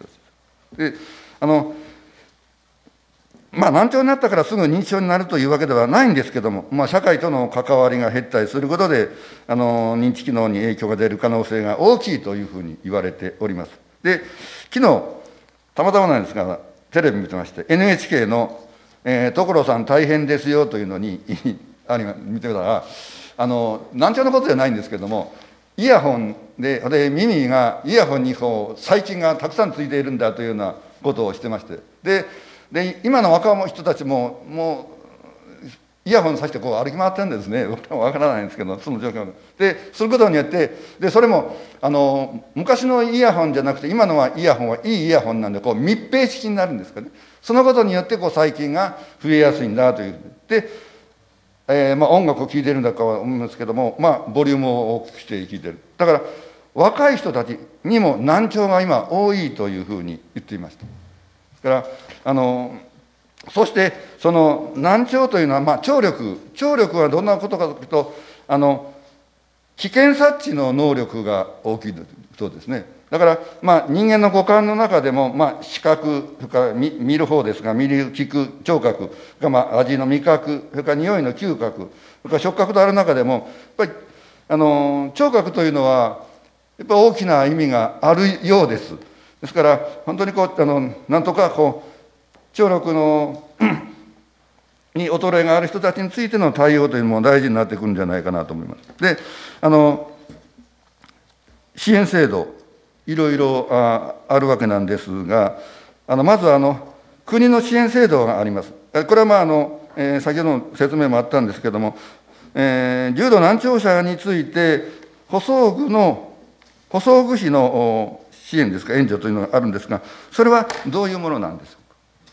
で、あの、まあ、難聴になったからすぐ認知症になるというわけではないんですけども、まあ、社会との関わりが減ったりすることで、あの認知機能に影響が出る可能性が大きいというふうに言われております。で、昨日、たまたまなんですが、テレビ見てまして、エヌエイチケー の、えー、所さん大変ですよというのにあり見てたら、あの難聴のことじゃないんですけども、イヤホンで、で耳がイヤホンにこう細菌がたくさんついているんだというようなことをしてまして、でで今の若者人たちも、もうイヤホンさしてこう歩き回ってるんですね、わからないんですけど、その状況ですることによって、でそれもあの昔のイヤホンじゃなくて、今のはイヤホンはいいイヤホンなんで、こう密閉式になるんですかね、そのことによってこう細菌が増えやすいんだという。でえーまあ、音楽を聴いているんだかは思うんですけども、まあ、ボリュームを大きくして聴いている。だから若い人たちにも難聴が今多いというふうに言っていました。だからあのそしてその難聴というのは、まあ、聴力聴力はどんなことかというと、あの危険察知の能力が大きいそうですね。だから、まあ、人間の五感の中でも、まあ、視覚、それから 見, 見る方ですが、見る、聞く、聴覚、それからまあ味の味覚、それから匂いの嗅覚、それから触覚とある中でも、やっぱりあの聴覚というのは、やっぱり大きな意味があるようです。ですから、本当にこう、あのなんとかこう、聴力のに衰えがある人たちについての対応というのも大事になってくるんじゃないかなと思います。で、あの支援制度、いろいろ あ, あるわけなんですが、あのまずあの国の支援制度があります。これはまああの、えー、先ほどの説明もあったんですけれども、えー、重度難聴者について、補装具の、補装具費の支援ですか、援助というのがあるんですが、それはどういうものなんでしょ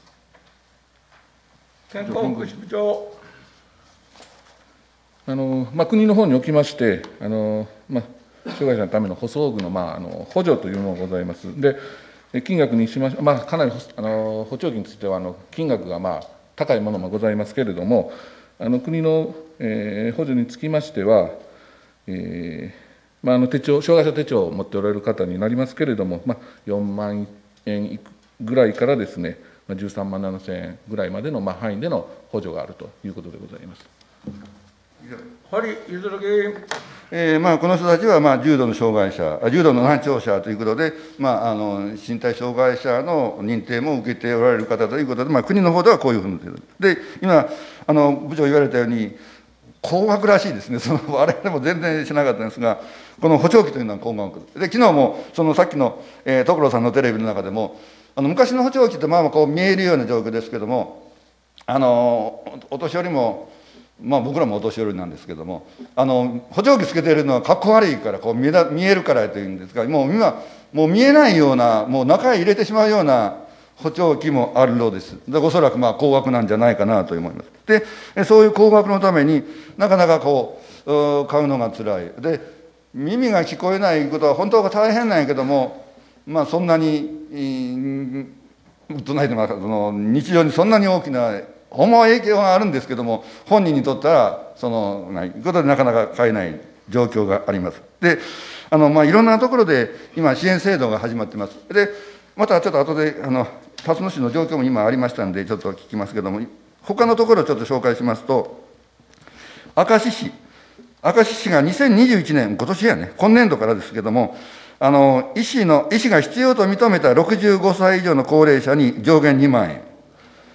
うか。 健康福祉部長。 あのまあ、国の方におきまして、あのまあ障害者のための補装具の、まあ、あの補助というのがございます。で、金額にしまし、まあ、かなりあの補聴器についてはあの金額が、まあ、高いものもございますけれども、あの国の、えー、補助につきましては、えーまあ、あの手帳障害者手帳を持っておられる方になりますけれども、まあ、よんまんえんぐらいからですね、じゅうさんまんななせんえんぐらいまでの、まあ、範囲での補助があるということでございます。 堀譲議員。 えーまあ、この人たちはまあ重度の障害者、重度の難聴者ということで、まあ、あの身体障害者の認定も受けておられる方ということで、まあ、国の方ではこういうふうにで、今、あの部長言われたように、高額らしいですね、その我々も全然しなかったんですが、この補聴器というのは高額で、昨日もそのさっきの、えー、所さんのテレビの中でも、あの昔の補聴器ってまあまあこう見えるような状況ですけども、あのお年寄りも、まあ、僕らもお年寄りなんですけども、あの補聴器つけているのはかっこ悪いから、こう見え見えるからというんですが、もう今、もう見えないような、もう中へ入れてしまうような補聴器もあるようです。でおそらくまあ高額なんじゃないかなと思います。で、そういう高額のためになかなかこう買うのがつらい。で、耳が聞こえないことは本当は大変なんやけども、まあそんなに、どないでもその日常にそんなに大きなほんまは影響があるんですけども、本人にとったらそのないことでなかなか買えない状況があります。で、あのまあいろんなところで今支援制度が始まっています。で、またちょっと後であの辰野市の状況も今ありましたんでちょっと聞きますけども、他のところをちょっと紹介しますと、明石市明石市がにせんにじゅういちねん、今年やね、今年度からですけども、あの医師の医師が必要と認めたろくじゅうごさい以上の高齢者に上限にまんえん、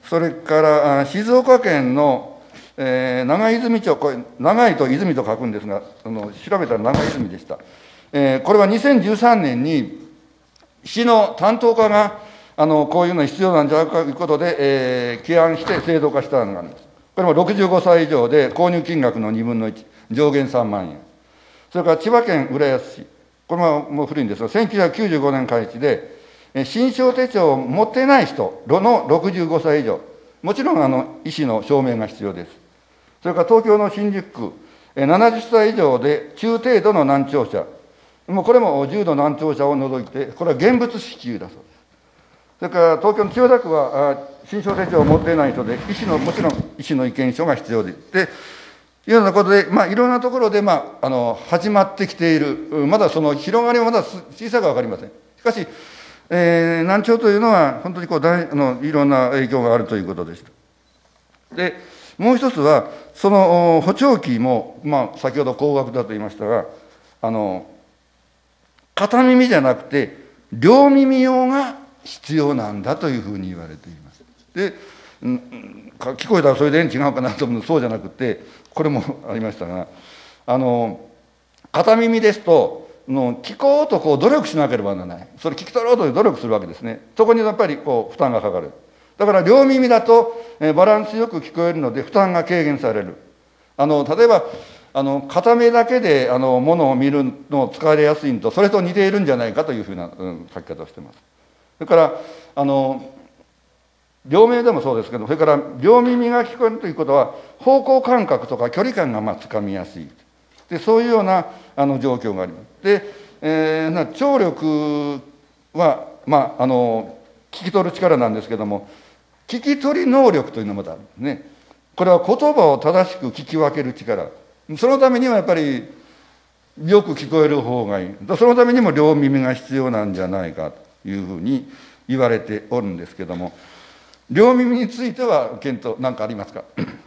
それから静岡県の、えー、長泉町、これ、長いと泉と書くんですが、あの調べたら長泉でした。えー、これはにせんじゅうさんねんに、市の担当課が、あのこういうの必要なんじゃないかということで、えー、起案して制度化したのがあります。これもろくじゅうごさい以上で、購入金額のにぶんのいち、上限さんまんえん。それから千葉県浦安市、これももう古いんですが、せんきゅうひゃくきゅうじゅうごねん開始で、診証手帳を持っていない人のろくじゅうごさい以上、もちろんあの医師の証明が必要です。それから東京の新宿区、ななじゅっさい以上で中程度の難聴者、もうこれも重度難聴者を除いて、これは現物支給だそうです。それから東京の千代田区は、診証手帳を持っていない人で、医師の、もちろん医師の意見書が必要で、でいうようなことで、まあ、いろんなところで、まあ、あの始まってきている、まだその広がりはまだ小さく分かりません。しかし、えー、難聴というのは、本当にこう大あのいろんな影響があるということでした。で、もう一つは、その補聴器も、まあ、先ほど高額だと言いましたが、あの片耳じゃなくて、両耳用が必要なんだというふうに言われています。で、うん、聞こえたらそれで違うかなと思うのそうじゃなくて、これもありましたが、あの片耳ですと、の聞こうとこう努力しなければならない、それ聞き取ろうと努力するわけですね。そこにやっぱりこう負担がかかる。だから両耳だと、えー、バランスよく聞こえるので、負担が軽減される。あの例えばあの片目だけであのものを見るのを使いやすいのと、それと似ているんじゃないかというふうな、うん、書き方をしています。それからあの両目でもそうですけど、それから両耳が聞こえるということは、方向感覚とか距離感がまあつかみやすい。でそういうようなあの状況があります。で、えー、聴力は、まあ、あの聞き取る力なんですけども、聞き取り能力というのもまたあるんですね。これは言葉を正しく聞き分ける力。そのためにはやっぱりよく聞こえる方がいい。そのためにも両耳が必要なんじゃないかというふうに言われておるんですけども、両耳については検討何かありますか。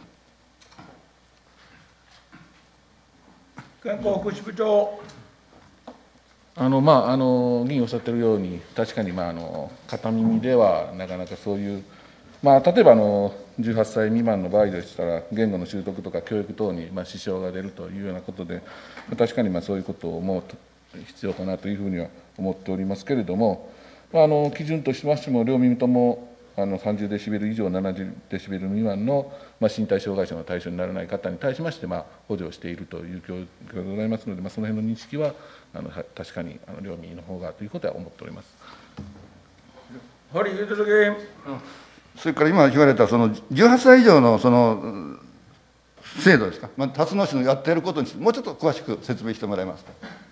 健康福祉部長。 あのまあ、あの議員おっしゃってるように、確かに、まあ、あの片耳ではなかなかそういう、まあ、例えばあのじゅうはっさい未満の場合でしたら、言語の習得とか教育等にまあ支障が出るというようなことで、確かにまあそういうことも必要かなというふうには思っておりますけれども、まあ、あの基準としましても、両耳ともあのさんじゅうデシベル以上、ななじゅうデシベル未満の、まあ、身体障害者の対象にならない方に対しまして、まあ、補助をしているという教育がございますので、まあ、その辺の認識は、あの確かにあの両耳の方がということは思っております。 堀ゆずる議員。 それから今言われたそのじゅうはっさい以上のその制度ですか、まあ、辰野市のやっていることについて、もうちょっと詳しく説明してもらえますか。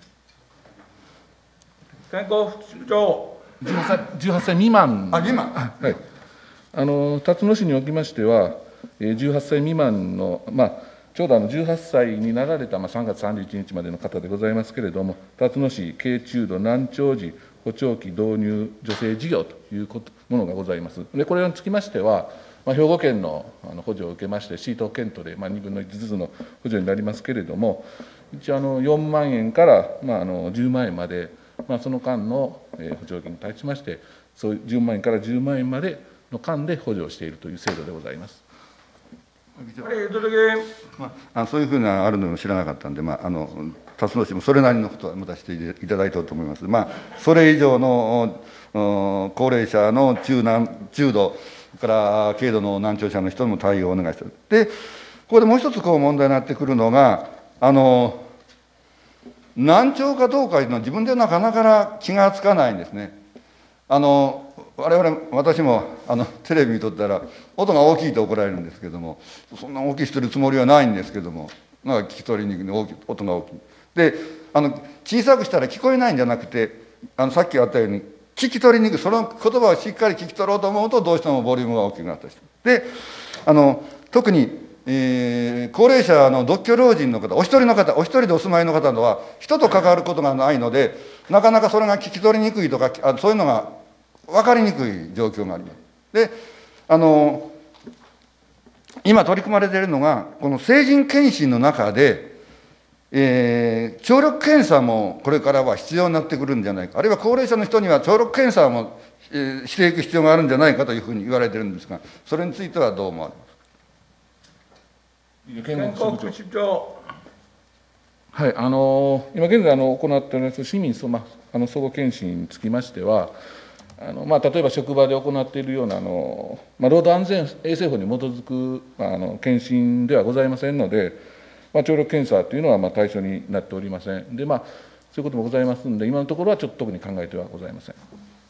健康福祉部長。 じゅうはっさい、じゅうはっさい未満。 あ、未満。 はい。あの辰野市におきましては、じゅうはっさい未満の、まあ、ちょうどあのじゅうはっさいになられた、まあ、さんがつさんじゅういちにちまでの方でございますけれども、辰野市軽中度難聴児補聴器導入助成事業ということものがございます。でこれにつきましては、まあ、兵庫県のあの補助を受けまして、シート検討で、まあ、にぶんのいちずつの補助になりますけれども、一応あのよんまんえんから、まあ、あのじゅうまんえんまで、まあ、その間の補助金に対しまして、そういうじゅうまんえんからじゅうまんえんまでの間で補助をしているという制度でございます。 堀ゆずる議員。 まあ、そういうふうなあるのも知らなかったんで、まあ、あの辰野市もそれなりのことは持たせていただいたと思います。まあ、それ以上の高齢者の中難中度から軽度の難聴者の人にも対応をお願いしている。で、ここでもう一つこう問題になってくるのが、あの難聴かどうかというのは自分ではなかなか気がつかないんですね。あの我々、私もあのテレビ見とったら、音が大きいと怒られるんですけども、そんな大きいしてるつもりはないんですけども、なんか聞き取りにくい、大きい音が大きい。で、あの小さくしたら聞こえないんじゃなくて、あのさっきあったように、聞き取りにくい、その言葉をしっかり聞き取ろうと思うと、どうしてもボリュームが大きくなったりして。で、あの特に、えー、高齢者の独居老人の方、お一人の方、お一人でお住まいの方とは、人と関わることがないので、なかなかそれが聞き取りにくいとか、あそういうのが分かりにくい状況があります。で、あの今取り組まれているのが、この成人検診の中で、えー、聴力検査もこれからは必要になってくるんじゃないか、あるいは高齢者の人には聴力検査もえー、していく必要があるんじゃないかというふうに言われているんですが、それについてはどう思われますか。 健康福祉庁。 はい、あの今現在あの行っております市民そ、ま、あの総合検診につきましては、あのまあ、例えば職場で行っているようなあの、まあ、労働安全衛生法に基づく、まあ、あの検診ではございませんので、まあ、聴力検査というのはまあ対象になっておりません。で、まあ、そういうこともございますので、今のところはちょっと特に考えてはございません。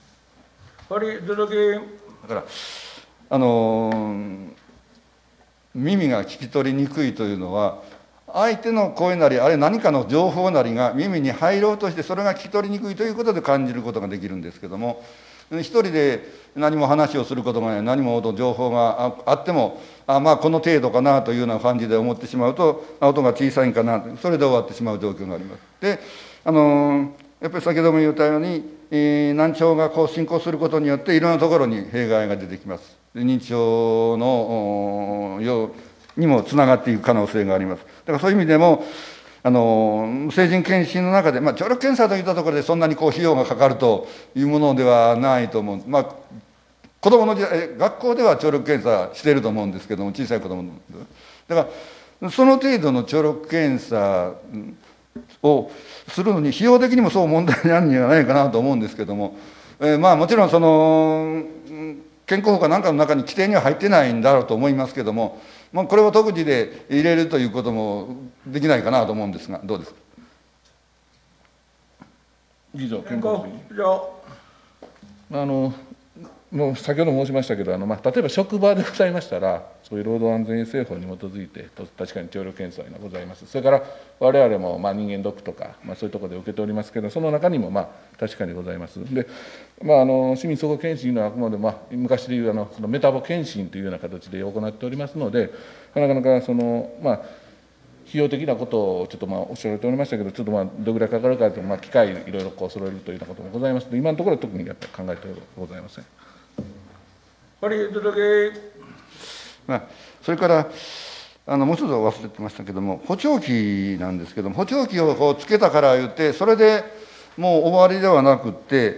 だから、あのー、耳が聞き取りにくいというのは、相手の声なり、あれ何かの情報なりが耳に入ろうとして、それが聞き取りにくいということで感じることができるんですけども、一人で何も話をすることがない、何も情報があっても、あまあこの程度かなというような感じで思ってしまうと、音が小さいんかな、それで終わってしまう状況があります。で、あのやっぱり先ほども言ったように、えー、難聴がこう進行することによって、いろんなところに弊害が出てきます。で認知症のようにもつながっていく可能性があります。だからそういう意味でも、あの成人検診の中で、まあ、聴力検査といったところでそんなにこう費用がかかるというものではないと思う、まあ、子どもの時代、学校では聴力検査していると思うんですけども、小さい子どもの。だから、その程度の聴力検査をするのに、費用的にもそう問題になるんじゃないかなと思うんですけども、えー、まあもちろんその、健康法かなんかの中に規定には入ってないんだろうと思いますけども、まあ、これを特自で入れるということもできないかなと思うんですが、どうですか。 議長、健康福祉庁。あのもう先ほど申しましたけど、あの、まあ、例えば職場でございましたら、そういう労働安全衛生法に基づいて、確かに聴力検査がございます。それから、我々もまあ人間ドックとか、まあ、そういうところで受けておりますけど、その中にもまあ確かにございます。で、まあ、あの市民総合検診はあくまで、まあ、昔でいうあのそのメタボ検診というような形で行っておりますので、なかなかその、まあ、費用的なことをちょっとまあおっしゃられておりましたけど、ちょっとまあどれぐらいかかるかというと、まあ、機械いろいろこう揃えるというようなこともございますので、今のところは特にやっぱり考えてございません。 まあ、それからあのもう一つ忘れてましたけども、補聴器なんですけども、補聴器をこうつけたから言って、それでもう終わりではなくって、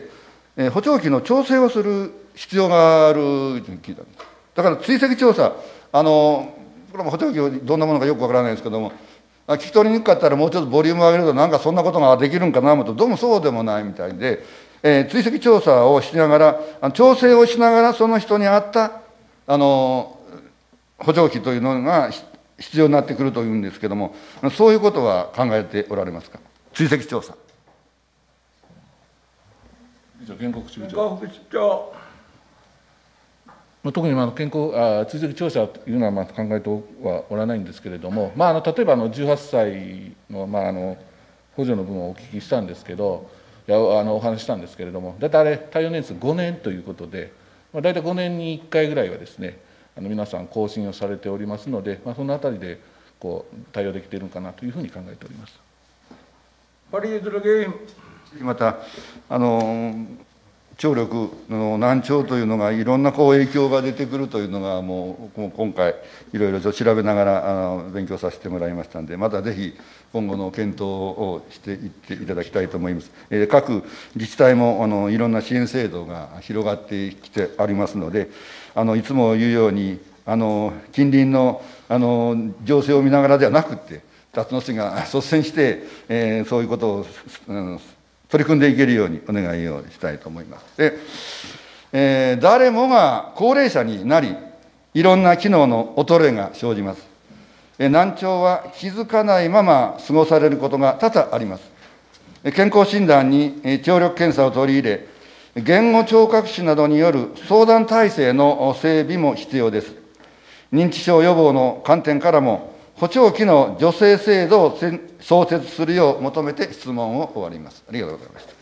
えー、補聴器の調整をする必要があると聞いたんです。だから追跡調査、あのこれも補聴器どんなものかよくわからないですけども、聞き取りにくかったらもうちょっとボリュームを上げると、なんかそんなことができるんかなと、どうもそうでもないみたいで。えー、追跡調査をしながら、調整をしながら、その人に合ったあの補聴器というのが必要になってくるというんですけれども、そういうことは考えておられますか、追跡調査。 健康福祉庁。特にまあ健康あ追跡調査というのはまあ考えてはおらないんですけれども、まあ、あの例えばあのじゅうはっさいの、まあ、あの補助の分をお聞きしたんですけど、いやあのお話したんですけれども、大体あれ、対応年数ごねんということで、まあ、大体ごねんにいっかいぐらいはですね、あの皆さん更新をされておりますので、まあ、そのあたりでこう対応できているのかなというふうに考えております。 またあの聴力の難聴というのがいろんなこう影響が出てくるというのがもう今回いろいろ調べながらあの勉強させてもらいましたので、またぜひ今後の検討をしていっていただきたいと思います。えー、各自治体もあのいろんな支援制度が広がってきてありますので、あのいつも言うようにあの近隣のあの情勢を見ながらではなくて、辰野市が率先して、えー、そういうことを、うん、取り組んでいけるようにお願いをしたいと思います。で、えー、誰もが高齢者になり、いろんな機能の衰えが生じます。えー、難聴は気づかないまま過ごされることが多々あります。健康診断に聴力検査を取り入れ、言語聴覚士などによる相談体制の整備も必要です。認知症予防の観点からも、補聴器の助成制度を創設するよう求めて質問を終わります。ありがとうございました。